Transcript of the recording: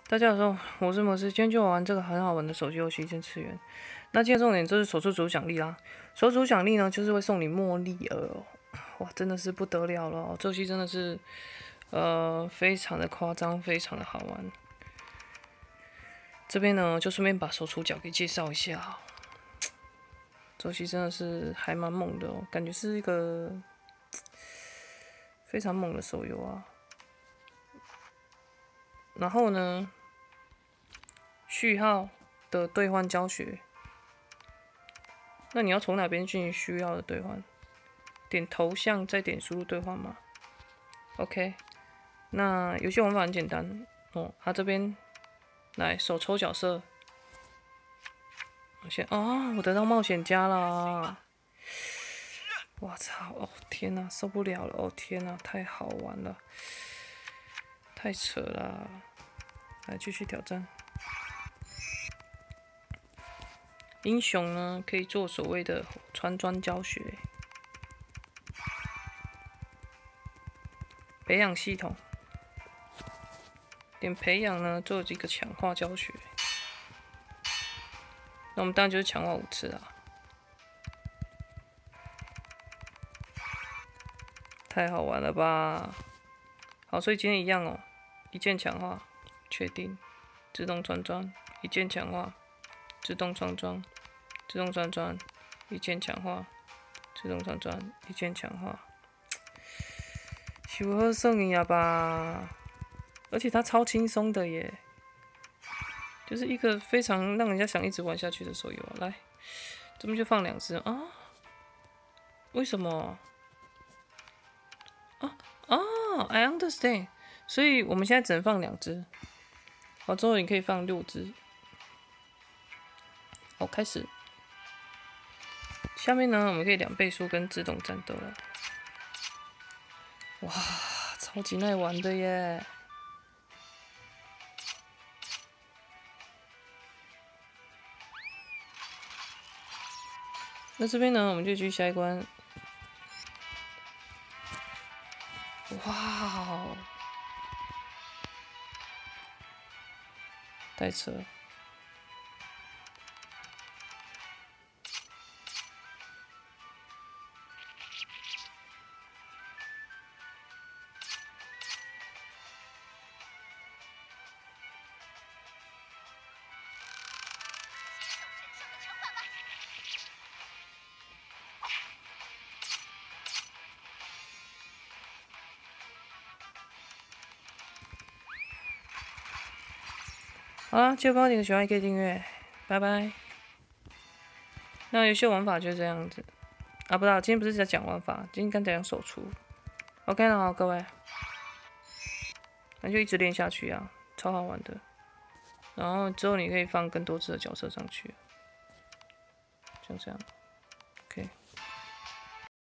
大家好，我是摩斯，今天就玩这个很好玩的手机游戏《异次元》。那今天重点就是首出主奖励啦。首出奖励呢，就是会送你茉莉儿哦，哇，真的是不得了了哦！这游戏真的是非常的夸张，非常的好玩。这边呢，就顺便把首出角给介绍一下。这游戏真的是还蛮猛的哦，感觉是一个非常猛的手游啊。然后呢，序号的兑换教学，那你要从哪边进行序号的兑换？点头像，再点输入兑换吗 ？OK， 那游戏玩法很简单哦。它这边来手抽角色，我得到冒险家啦！我操！哦天哪，受不了了！哦天哪，太好玩了，太扯了！来继续挑战。英雄呢，可以做所谓的穿装教学，培养系统，点培养呢，做几个强化教学。那我们当然就是强化5次啊，太好玩了吧！好，所以今天一样哦，一键强化，确定，自动穿装，一键强化，自动穿装，自动穿装，一键强化，自动穿装，一键强化，太好算呀吧！而且它超轻松的耶，就是一个非常让人家想一直玩下去的手游啊。来，这边就放2只啊？为什么？I understand。所以我们现在只能放2只，好，之后你可以放6只。好，开始。下面呢，我们可以2倍速跟自动战斗了。哇，超级耐玩的耶！那这边呢，我们就继续下一关。哇哦，太扯了！好啦，记得帮我点个喜欢，也可以订阅，拜拜。那游戏玩法就是这样子啊，不知道今天不是在讲玩法，今天刚讲手出。OK 了，好各位，那就一直练下去啊，超好玩的。然后之后你可以放更多只的角色上去，像这样。